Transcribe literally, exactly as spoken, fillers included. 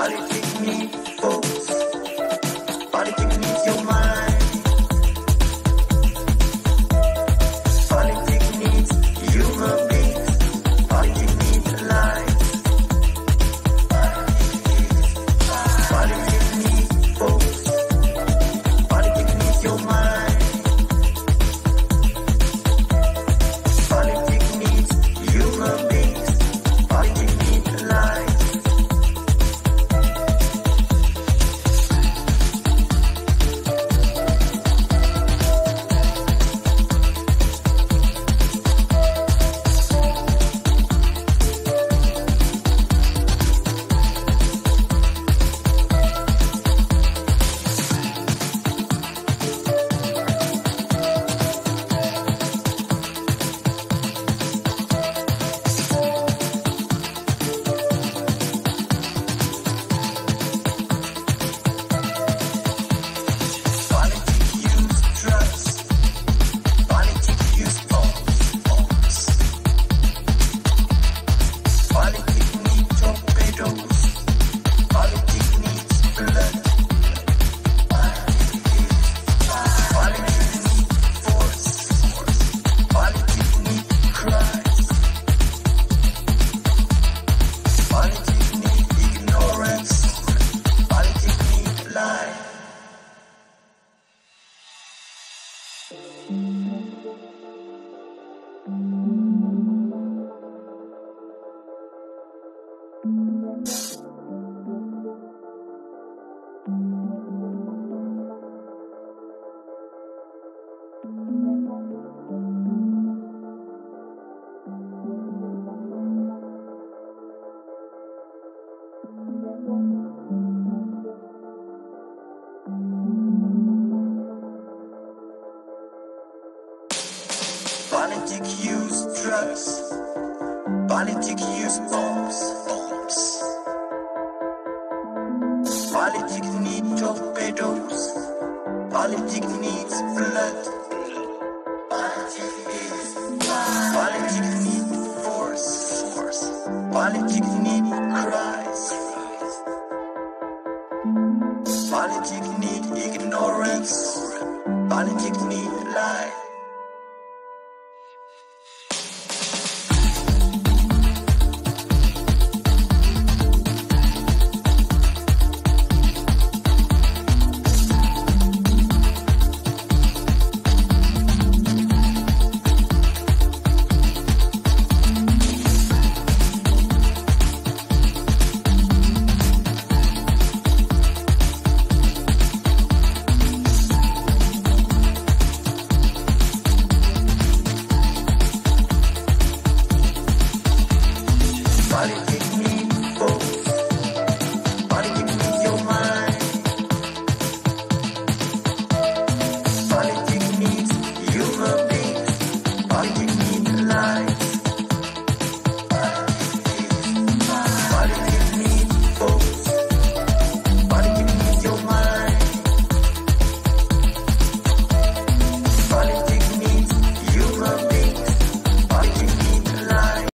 Politic needs votes. Politic needs your mind. Politic needs human beings. Politic needs life. Politic needs votes. Politic needs your mind. Politic needs human beings. Politic needs life. Politic use drugs. Politic use bombs. Bombs. Politic need torpedoes. Politic needs blood. Politic needs Politic need force. Force. Politic need crime.